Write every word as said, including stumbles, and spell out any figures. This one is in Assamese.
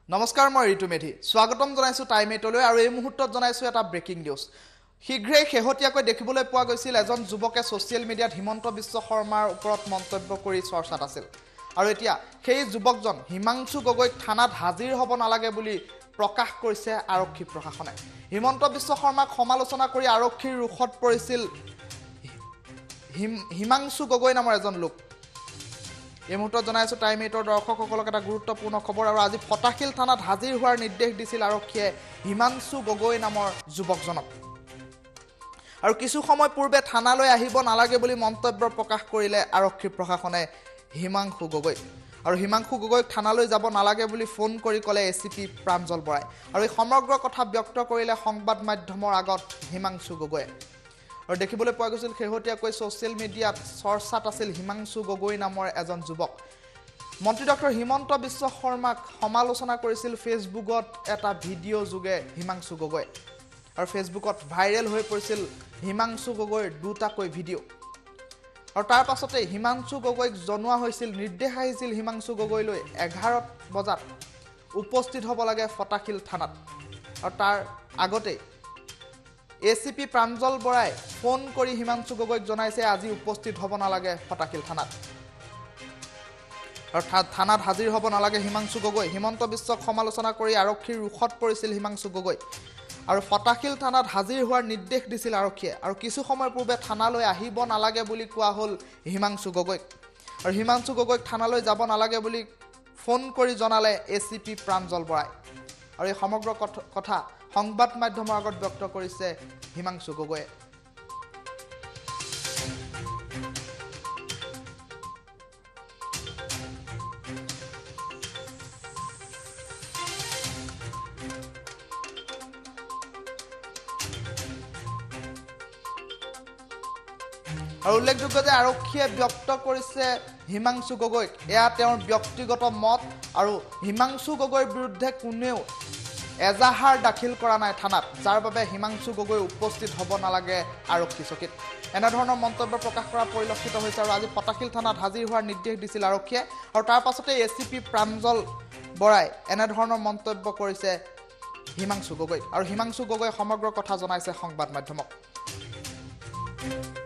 নমস্কাৰ মই ঋতু মেধি স্বাগতম জনাইছো টাইম এইটলৈ আৰু এই মুহূৰ্তত জনাইছো এটা ব্ৰেকিং নিউজ শীঘ্ৰে শেহতীয়াকৈ দেখিবলৈ পোৱা গৈছিল এজন যুৱকে ছ'চিয়েল মিডিয়াত হিমন্ত বিশ্ব শৰ্মাৰ ওপৰত মন্তব্য কৰি চৰ্চাত আছিল আৰু এতিয়া সেই যুৱকজন হিমাংশু গগৈক থানাত হাজিৰ হ'ব নালাগে বুলি প্ৰকাশ কৰিছে আৰক্ষী প্ৰশাসনে হিমন্ত বিশ্ব শৰ্মাক সমালোচনা কৰি আৰক্ষীৰ ৰুখত পৰিছিল হিমাংশু গগৈ নামৰ এজন লোক এই মুহূৰ্তত জনাইছো টাইম এইটৰ দৰ্শকসকলক এটা গুৰুত্বপূৰ্ণ খবৰ আৰু আজি ফটাখিল থানাত হাজিৰ হোৱাৰ নিৰ্দেশ দিছিল আৰক্ষীয়ে হিমাংশু গগৈ নামৰ যুৱকজনক আৰু কিছু সময় পূৰ্বে থানালৈ আহিব নালাগে বুলি মন্তব্য প্ৰকাশ কৰিলে আৰক্ষী প্ৰশাসনে হিমাংশু গগৈ আৰু হিমাংশু গগৈক থানালৈ যাব নালাগে বুলি ফোন কৰি ক'লে এচিপি প্ৰাঞ্জল বৰাই আৰু এই সমগ্ৰ কথা ব্যক্ত কৰিলে সংবাদ মাধ্যমৰ আগত হিমাংশু গগৈ আৰু দেখিবলৈ পোৱা গৈছিল শেহতীয়াকৈ ছ'চিয়েল মিডিয়াত চৰ্চাত আছিল হিমাংশু গগৈ নামৰ এজন যুৱক মন্ত্ৰী ডক্টৰ হিমন্ত বিশ্ব শৰ্মাক সমালোচনা কৰিছিল ফেচবুকত এটা ভিডিঅ' যোগে হিমাংশু গগৈ আৰু ফেচবুকত ভাইৰেল হৈ পৰিছিল হিমাংশু গগৈৰ দুটাকৈ ভিডিঅ' আৰু তাৰ পাছতে হিমাংশু গগৈক জনোৱা হৈছিল নিৰ্দেশ আহিছিল হিমাংশু গগৈলৈ এঘাৰ বজাত উপস্থিত হ'ব লাগে ফটাখিল থানাত আৰু তাৰ আগতে এচিপি প্ৰাঞ্জল বৰাই ফোন কৰি হিমাংশু গগৈক জনাইছে আজি উপস্থিত হ'ব নালাগে ফটাখিল থানাত আৰু থানাত হাজিৰ হ'ব নালাগে হিমাংশু গগৈ হিমন্ত বিশ্বক সমালোচনা কৰি আৰক্ষীৰ ৰুখত পৰিছিল হিমাংশু গগৈ আৰু ফটাখিল থানাত হাজিৰ হোৱাৰ নিৰ্দেশ দিছিল আৰক্ষীয়ে আৰু কিছু সময় পূৰ্বে থানালৈ আহিব নালাগে বুলি কোৱা হ'ল হিমাংশু গগৈক আৰু হিমাংশু গগৈক থানালৈ যাব নালাগে বুলি ফোন কৰি জনালে এচিপি প্ৰাঞ্জল বৰাই আৰু এই সমগ্ৰ কথা সংবাদ মাধ্যমৰ আগত ব্যক্ত কৰিছে হিমাংশু গগৈয়ে আৰু উল্লেখযোগ্য যে আৰক্ষীয়ে ব্যক্ত কৰিছে হিমাংশু গগৈক এয়া তেওঁৰ ব্যক্তিগত মত আৰু হিমাংশু গগৈৰ বিৰুদ্ধে কোনেও এজাহাৰ দাখিল কৰা নাই থানাত যাৰ বাবে হিমাংশু গগৈ উপস্থিত হ'ব নালাগে আৰক্ষী চকীত এনেধৰণৰ মন্তব্য প্ৰকাশ কৰা পৰিলক্ষিত হৈছে আৰু আজি ফটাখিল থানাত হাজিৰ হোৱাৰ নিৰ্দেশ দিছিল আৰক্ষীয়ে আৰু তাৰ পাছতে এচিপি প্ৰাঞ্জল বৰাই এনেধৰণৰ মন্তব্য কৰিছে হিমাংশু গগৈক আৰু হিমাংশু গগৈ সমগ্ৰ কথা জনাইছে সংবাদ মাধ্যমক